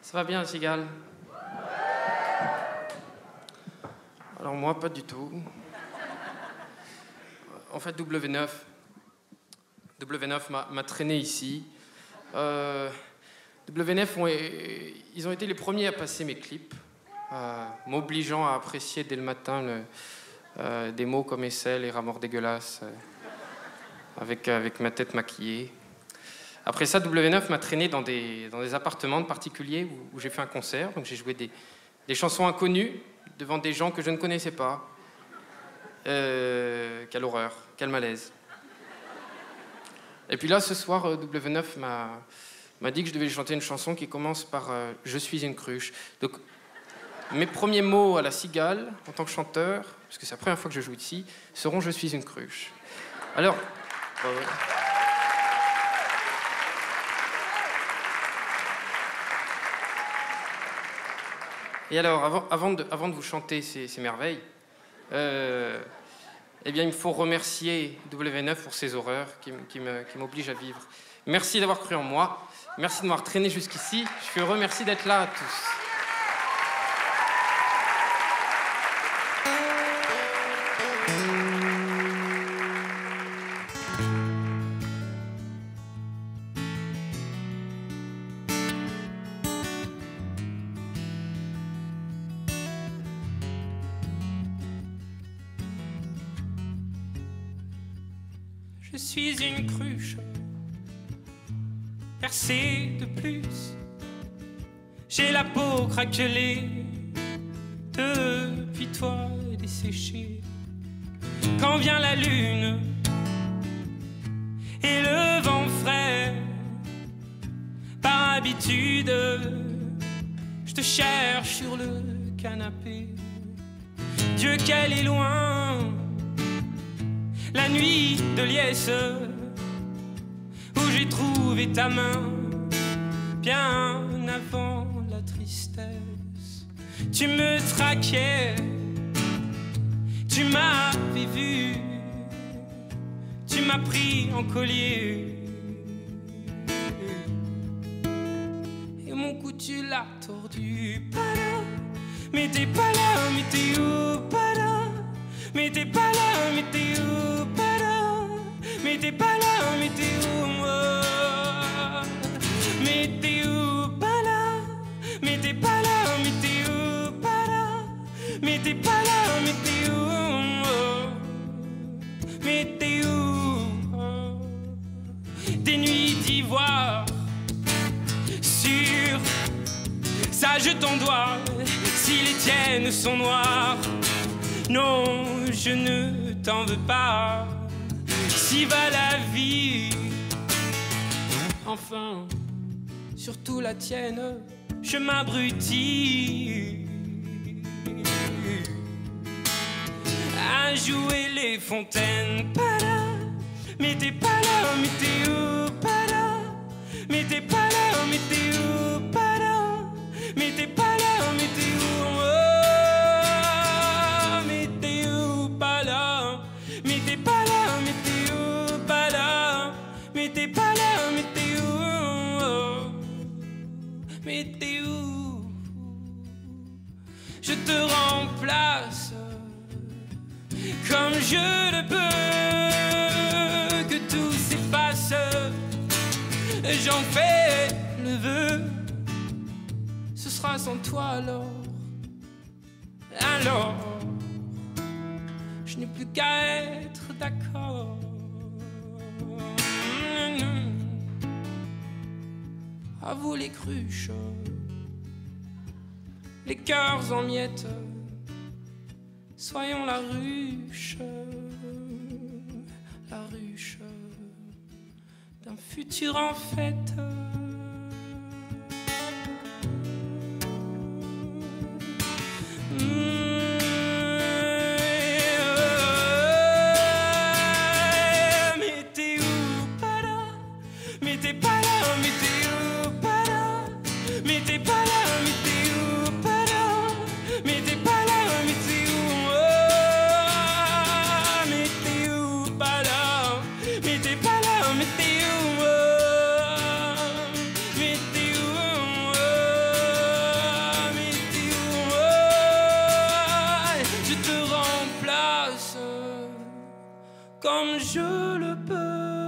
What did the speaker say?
Ça va bien, la cigale? Alors moi, pas du tout. En fait, W9 m'a traîné ici. W9, ils ont été les premiers à passer mes clips, m'obligeant à apprécier dès le matin des mots comme aisselle et ramort dégueulasse, avec ma tête maquillée. Après ça, W9 m'a traîné dans des appartements de particuliers où j'ai fait un concert. Donc j'ai joué des chansons inconnues devant des gens que je ne connaissais pas. Quelle horreur, quel malaise. Et puis là, ce soir, W9 m'a dit que je devais chanter une chanson qui commence par « Je suis une cruche ». Donc mes premiers mots à la cigale, en tant que chanteur, parce que c'est la première fois que je joue ici, seront « Je suis une cruche ». Alors... Et alors, avant de vous chanter ces merveilles, eh bien, il me faut remercier W9 pour ces horreurs qui m'obligent à vivre. Merci d'avoir cru en moi. Merci de m'avoir traîné jusqu'ici. Je suis heureux. Merci d'être là à tous. Je suis une cruche, percée de plus. J'ai la peau craquelée, depuis toi desséchée. Quand vient la lune et le vent frais, par habitude, je te cherche sur le canapé. Dieu qu'elle est loin, la nuit de liesse, où j'ai trouvé ta main, bien avant la tristesse. Tu me traquais, tu m'avais vu, tu m'as pris en collier, et mon cou tu l'as tordu. Pada, mais t'es pas là, mais t'es où? Pada, mais t'es pas là, mais t'es où? Mais t'es pas là, mais t'es où? Mais t'es où? Pas là. Mais t'es pas là, mais t'es où? Pas là. Mais t'es pas là, mais t'es où? Mais t'es où? Des nuits d'ivoire sur ça je t'en dois. Si les tiennes sont noires, non, je ne t'en veux pas. Si va la vie, enfin, surtout la tienne, je m'abrutis à jouer les fontaines. Pas là, mais t'es pas là, mais t'es où? Pas là, mais t'es pas là, mais t'es où? Pas là, mais t'es pas là, mais t'es où? Mais t'es où? Pas là, mais t'es pas là, mais t'es où? Pas là, mais t'es pas là, mais t'es où? Mais t'es où? Je te remplace comme je le peux, que tout s'efface, j'en fais le vœu. Ce sera sans toi alors, je n'ai plus qu'à être d'accord. À vous les cruches, les cœurs en miettes, soyons la ruche d'un futur en fête. comme je le peux.